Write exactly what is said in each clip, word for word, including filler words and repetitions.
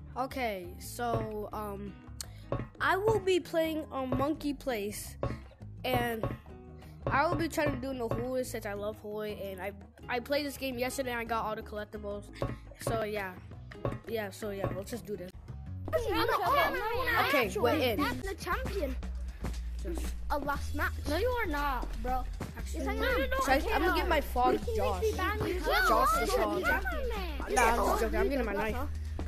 Okay, so um, I will be playing on Monkey Place, and I will be trying to do no Hoi since I love Hoi, and I I played this game yesterday and I got all the collectibles. So yeah, yeah. So yeah, let's just do this. Okay, we're in. I'm the champion. Just, A last match. No, you are not, bro. Yes, I am. so I, I'm gonna get my fog Josh. Josh the frog. Nah, I'm just joking. I'm getting my knife.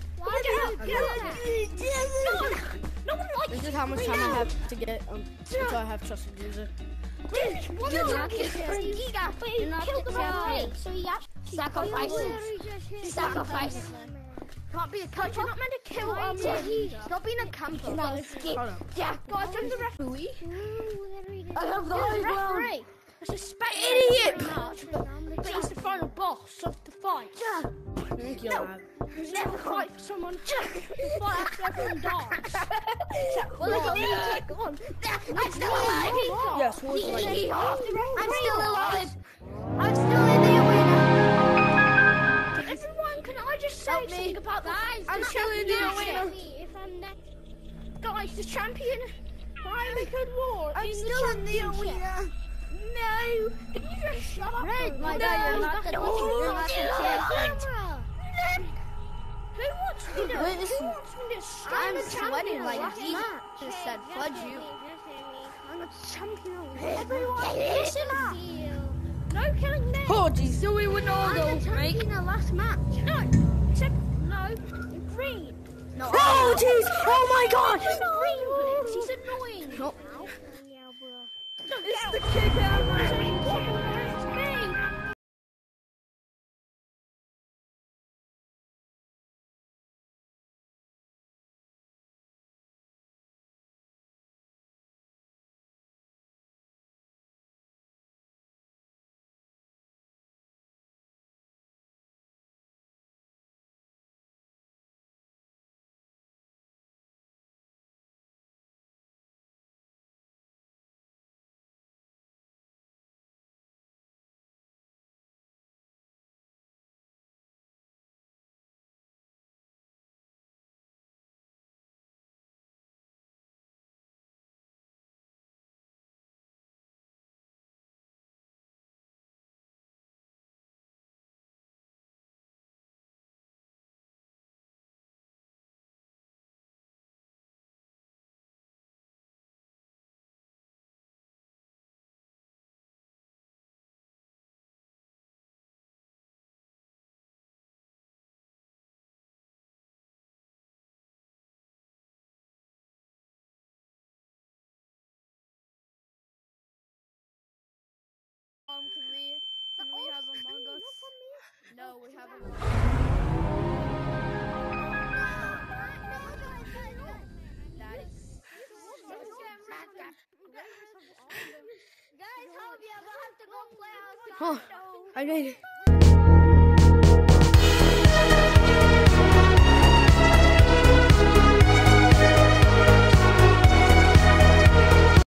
This is how much time I have to get um until I have trusted user. You're not killed the guy. So you have sacrifice. Sacrifice. Can't be a coach. You're not meant to kill um. Stop being a camper. No, escape. Yeah, guys, I'm the referee. I have the You're the high referee. I suspect Idiot! but he's the final boss of the fight. Yeah. Thank you. No. Never fight for someone. Fight after everyone dies. Well, look at me. Go on. I'm still alive. Yes, what's like? I'm still alive. I'm still in the arena. Everyone, can I just say something about that? I'm still in the arena. If I'm next. Guys, the champion. I could war. I'm still in the arena. No. Can you just shut up? Red, my no. God, you're not the You're not the camera. Who wants me to? Wait, Who wants me to stop I'm the sweating champion like last deep. match? Just said, fudge you. I'm a champion. Everyone, listen up. No killing me. Oh jeez. So we would all I'm go the make. champion in the last match. No. Except no. Green. No. Oh jeez. Oh my God. Green Blitz. He's annoying. Nope. No, it's the kid down there. It's me. Um, can we, can we have Among Us? No, we have Among Us. That is... Guys, help me! I'm gonna have to go play outside. Oh, I made it.